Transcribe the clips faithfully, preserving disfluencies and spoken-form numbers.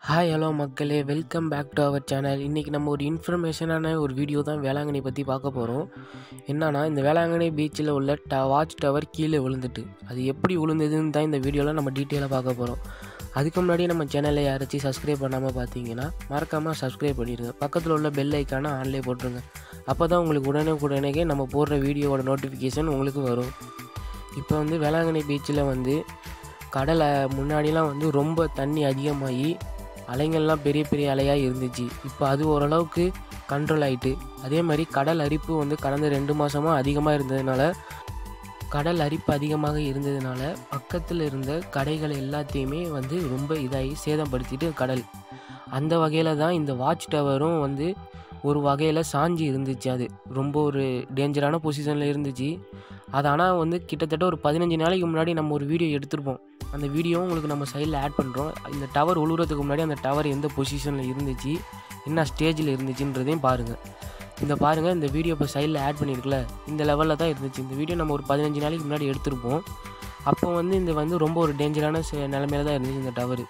Hi hello மக்களே, welcome back to our channel. இன்றைக்கி நம்ம ஒரு இன்ஃபர்மேஷனான ஒரு வீடியோ தான் வேளாங்கண்ணி பற்றி பார்க்க போகிறோம். என்னன்னா, இந்த வேளாங்கண்ணி பீச்சில் உள்ள ட வாட்ச் டவர் கீழே விழுந்துட்டு அது எப்படி விழுந்ததுன்னு தான் இந்த வீடியோவில் நம்ம டீட்டெயிலாக பார்க்க போகிறோம். அதுக்கு முன்னாடி நம்ம சேனலை யாராச்சும் சப்ஸ்கிரைப் பண்ணாமல் பார்த்தீங்கன்னா மறக்காமல் சப்ஸ்கிரைப் பண்ணிடுங்க. பக்கத்தில் உள்ள பெல் ஐக்கானை ஆன்லேயே போட்டுருங்க. அப்போ தான் உங்களுக்கு உடனே உடனே நம்ம போடுற வீடியோவோட நோட்டிஃபிகேஷன் உங்களுக்கு வரும். இப்போ வந்து வேளாங்கண்ணி பீச்சில் வந்து கடலை முன்னாடிலாம் வந்து ரொம்ப தண்ணி அதிகமாகி அலைங்கள்லாம் பெரிய பெரிய அலையாக இருந்துச்சு. இப்போ அது ஓரளவுக்கு கண்ட்ரோல் ஆகிட்டு, அதே மாதிரி கடல் அரிப்பு வந்து கடந்த ரெண்டு மாதமாக அதிகமாக இருந்ததுனால கடல் அரிப்பு அதிகமாக இருந்ததுனால பக்கத்தில் இருந்த கடைகள் எல்லாத்தையுமே வந்து ரொம்ப இதாகி சேதப்படுத்திட்டு கடல். அந்த வகையில் தான் இந்த வாட்ச் டவரும் வந்து ஒரு வகையில் சாஞ்சி இருந்துச்சு. அது ரொம்ப ஒரு டேஞ்சரான பொசிஷனில் இருந்துச்சு. அது ஆனால் வந்து கிட்டத்தட்ட ஒரு பதினஞ்சு நாளைக்கு முன்னாடி நம்ம ஒரு வீடியோ எடுத்திருப்போம். அந்த வீடியோவும் உங்களுக்கு நம்ம சைடில் ஆட் பண்ணுறோம். இந்த டவர் உழுவுறதுக்கு முன்னாடி அந்த டவர் எந்த பொசிஷனில் இருந்துச்சு, என்ன ஸ்டேஜில் இருந்துச்சுன்றதையும் பாருங்கள். இந்த பாருங்கள், இந்த வீடியோ இப்போ சைடில் ஆட் பண்ணியிருக்கல, இந்த லெவலில் தான் இருந்துச்சு. இந்த வீடியோ நம்ம ஒரு பதினஞ்சு நாளைக்கு முன்னாடி எடுத்திருப்போம். அப்போ வந்து இந்த வந்து ரொம்ப ஒரு டேஞ்சரான நிலைமையில தான் இருந்துச்சு இந்த டவர்.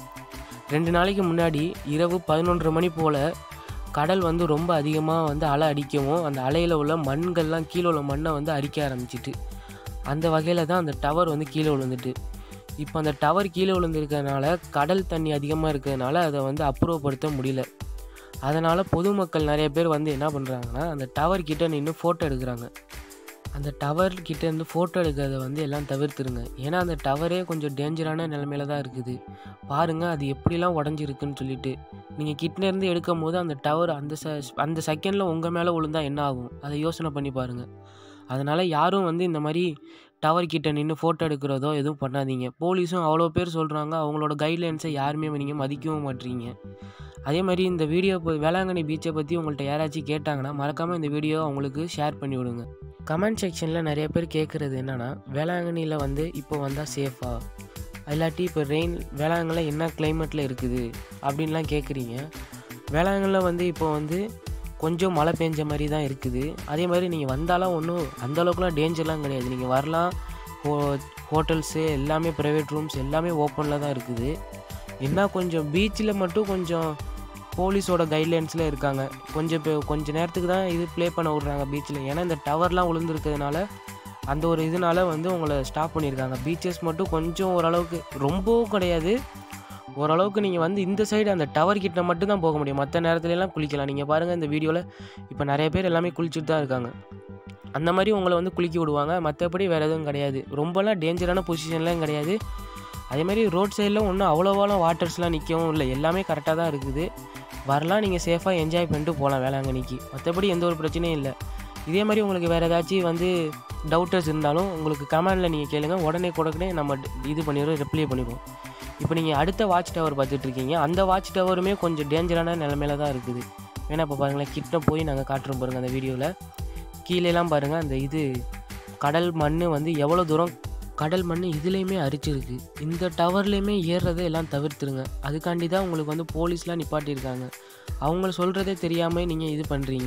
ரெண்டு நாளைக்கு முன்னாடி இரவு பதினொன்றரை மணி போல் கடல் வந்து ரொம்ப அதிகமாக வந்து அலை அடிக்கவும் அந்த அலையில் உள்ள மண்கள்லாம் கீழே உள்ள மண்ணை வந்து அரிக்க ஆரம்பிச்சிட்டு, அந்த வகையில் தான் அந்த டவர் வந்து கீழே விழுந்துட்டு. இப்போ அந்த டவர் கீழே விழுந்துருக்கிறதுனால கடல் தண்ணி அதிகமாக இருக்கிறதுனால அதை வந்து அப்புறப்படுத்த முடியல. அதனால் பொதுமக்கள் நிறைய பேர் வந்து என்ன பண்ணுறாங்கன்னா, அந்த டவர் கிட்டே நின்று ஃபோட்டோ எடுக்கிறாங்க. அந்த டவர் கிட்டே இருந்து ஃபோட்டோ எடுக்கிறத வந்து எல்லாம் தவிர்த்துருங்க. ஏன்னா அந்த டவரே கொஞ்சம் டேஞ்சரான நிலைமையில தான் இருக்குது. பாருங்கள் அது எப்படிலாம் உடஞ்சிருக்குன்னு சொல்லிட்டு. நீங்கள் கிட்டேருந்து எடுக்கும் போது அந்த டவர் அந்த ச அந்த செகண்டில் உங்கள் மேலே விழுந்தால் என்ன ஆகும், அதை யோசனை பண்ணி பாருங்கள். அதனால் யாரும் வந்து இந்த மாதிரி டவர் கிட்டே நின்று ஃபோட்டோ எடுக்கிறதோ எதுவும் பண்ணாதீங்க. போலீஸும் அவ்வளோ பேர் சொல்கிறாங்க, அவங்களோட கைட்லைன்ஸை யாருமே நீங்கள் மதிக்கவும் மாட்டீங்க. அதே மாதிரி இந்த வீடியோ இப்போ வேளாங்கண்ணி பீச்சை பற்றி உங்கள்கிட்ட யாராச்சும் கேட்டாங்கன்னா மறக்காமல் இந்த வீடியோ அவங்களுக்கு ஷேர் பண்ணி விடுங்க. கமெண்ட் செக்ஷனில் நிறைய பேர் கேட்குறது என்னென்னா, வேளாங்கண்ணியில் வந்து இப்போ வந்தால் சேஃபா, இல்லாட்டி இப்போ ரெயின் வேளாங்கண்ணியில் என்ன கிளைமேட்டில் இருக்குது அப்படின்லாம் கேட்குறீங்க. வேளாங்கண்ணியில் வந்து இப்போ வந்து கொஞ்சம் மழை பெஞ்ச மாதிரி தான் இருக்குது. அதே மாதிரி நீங்கள் வந்தாலும் ஒன்றும் அந்தளவுக்குலாம் டேஞ்சர்லாம் கிடையாது. நீங்கள் வரலாம். ஹோ ஹோட்டல்ஸு எல்லாமே ப்ரைவேட் ரூம்ஸ் எல்லாமே ஓப்பனில் தான் இருக்குது. என்ன கொஞ்சம் பீச்சில் மட்டும் கொஞ்சம் போலீஸோட கைட்லைன்ஸில் இருக்காங்க. கொஞ்சம் இப்போ கொஞ்சம் நேரத்துக்கு தான் இது ப்ளே பண்ண விட்றாங்க பீச்சில். ஏன்னா இந்த டவர்லாம் விழுந்துருக்கிறதுனால அந்த ஒரு இதனால வந்து உங்களை ஸ்டாப் பண்ணியிருக்காங்க. பீச்சஸ் மட்டும் கொஞ்சம் ஓரளவுக்கு ரொம்பவும் கிடையாது, ஓரளவுக்கு நீங்கள் வந்து இந்த சைடு அந்த டவர் கிட்ட மட்டும் தான் போக முடியும். மற்ற நேரத்துலலாம் குளிக்கலாம். நீங்கள் பாருங்கள் இந்த வீடியோவில் இப்போ நிறைய பேர் எல்லாமே குளிச்சுட்டு தான் இருக்காங்க. அந்த மாதிரி உங்களை வந்து குளிக்க விடுவாங்க. மற்றபடி வேறு எதுவும் கிடையாது. ரொம்பலாம் டேஞ்சரான பொசிஷன்லாம் கிடையாது. அதே மாதிரி ரோட் சைடில் ஒன்றும் அவ்வளோவாலாம் வாட்டர்ஸ்லாம் நிற்கவும் இல்லை. எல்லாமே கரெக்டாக தான் இருக்குது. வரலாம், நீங்கள் சேஃபாக என்ஜாய் பண்ணிட்டு போகலாம் வேளாங்கண்ணிக்கு. மற்றபடி எந்த ஒரு பிரச்சனையும் இல்லை. இதே மாதிரி உங்களுக்கு வேறு ஏதாச்சும் வந்து டவுட்டர்ஸ் இருந்தாலும் உங்களுக்கு கமெண்டில் நீங்கள் கேளுங்க. உடனே கொடுக்கனே நம்ம இது பண்ணிடுவோம், ரிப்ளை பண்ணிடுவோம். இப்போ நீங்கள் அடுத்த வாட்ச் டவர் பார்த்துட்ருக்கீங்க. அந்த வாட்ச் டவருமே கொஞ்சம் டேஞ்சரான நிலமையில தான் இருக்குது. வேணா இப்போ பாருங்களேன், கிட்ட போய் நாங்கள் காட்டுறோம் பாருங்கள். அந்த வீடியோவில் கீழேலாம் பாருங்கள், அந்த இது கடல் மண் வந்து எவ்வளோ தூரம் கடல் மண் இதுலேயுமே அரிச்சிருக்கு. இந்த டவர்லேயுமே ஏறுறதை எல்லாம் தவிர்த்துருங்க. அதுக்காண்டி தான் உங்களுக்கு வந்து போலீஸ்லாம் நிப்பாட்டியிருக்காங்க. அவங்கள சொல்கிறதே தெரியாமல் நீங்கள் இது பண்ணுறீங்க.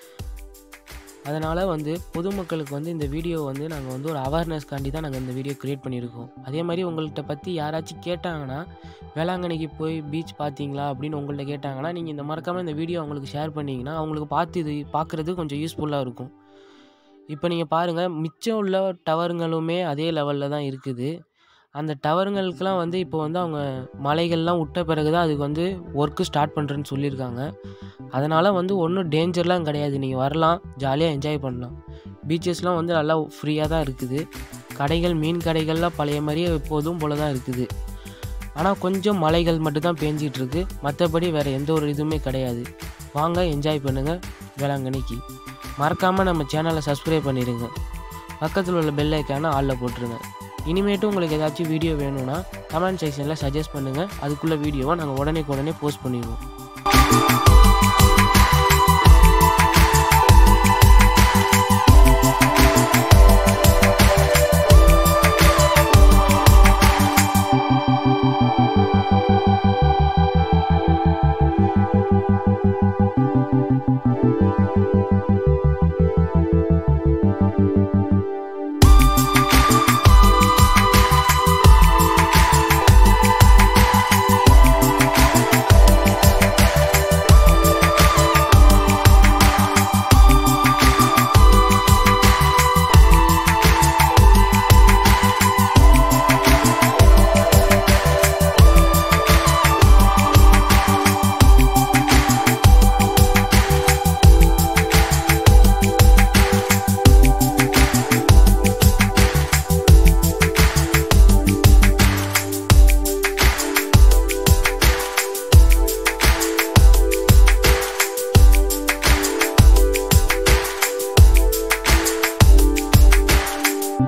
அதனால் வந்து பொதுமக்களுக்கு வந்து இந்த வீடியோ வந்து நாங்கள் வந்து ஒரு அவேர்னஸ்க்காண்டி தான் நாங்கள் இந்த வீடியோ க்ரியேட் பண்ணியிருக்கோம். அதே மாதிரி உங்கள்கிட்ட பற்றி யாராச்சும் கேட்டாங்கன்னா, வேளாங்கண்ணிக்கு போய் பீச் பார்த்தீங்களா அப்படின்னு உங்கள்கிட்ட கேட்டாங்கன்னா, நீங்கள் இந்த மறக்காமல் இந்த வீடியோ அவங்களுக்கு ஷேர் பண்ணிங்கன்னா அவங்களுக்கு பார்த்து இது பார்க்குறது கொஞ்சம் யூஸ்ஃபுல்லாக இருக்கும். இப்போ நீங்கள் பாருங்கள், மிச்சம் உள்ள டவருங்களுமே அதே லெவலில் தான் இருக்குது. அந்த டவருங்களுக்கெலாம் வந்து இப்போ வந்து அவங்க மலைகள்லாம் விட்ட பிறகு தான் அதுக்கு வந்து ஒர்க்கு ஸ்டார்ட் பண்ணுறேன்னு சொல்லியிருக்காங்க. அதனால் வந்து ஒன்றும் டேஞ்சர்லாம் கிடையாது. நீங்கள் வரலாம், ஜாலியாக என்ஜாய் பண்ணலாம். பீச்சஸ்லாம் வந்து நல்லா ஃப்ரீயாக தான் இருக்குது. கடைகள், மீன் கடைகள்லாம் பழைய மாதிரியே எப்போதும் போல தான் இருக்குது. ஆனால் கொஞ்சம் மலைகள் மட்டும்தான் பேஞ்சிகிட்ருக்கு. மற்றபடி வேறு எந்த ஒரு இதுவுமே கிடையாது. வாங்க என்ஜாய் பண்ணுங்கள் வேளாங்கண்ணிக்கு. மறக்காமல் நம்ம சேனலை சப்ஸ்கிரைப் பண்ணிடுங்க. பக்கத்தில் உள்ள பெல் ஐக்கானை ஆளில் போட்டுருங்க. இனிமேட்டு உங்களுக்கு ஏதாச்சும் வீடியோ வேணும்னா கமெண்ட் செக்ஷனில் சஜஸ்ட் பண்ணுங்கள். அதுக்குள்ளே வீடியோவை நாங்கள் உடனே உடனே போஸ்ட் பண்ணிடுவோம்.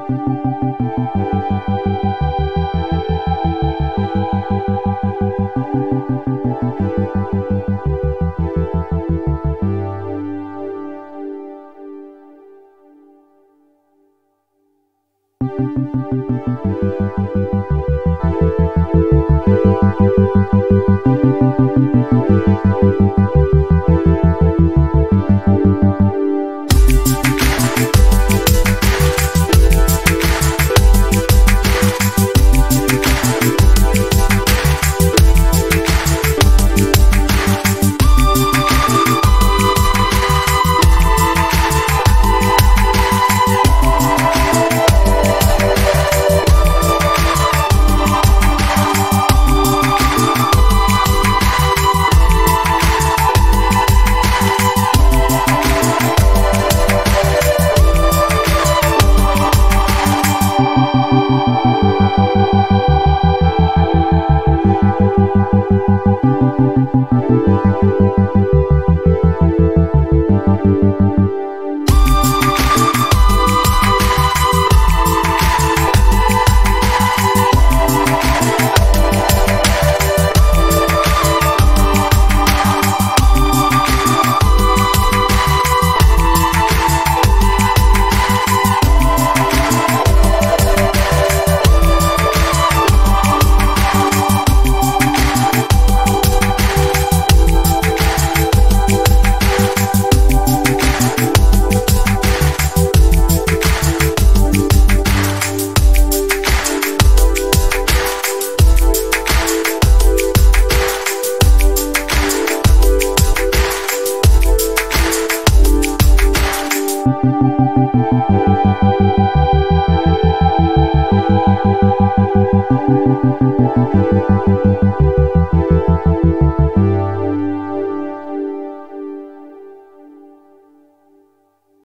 Thank you.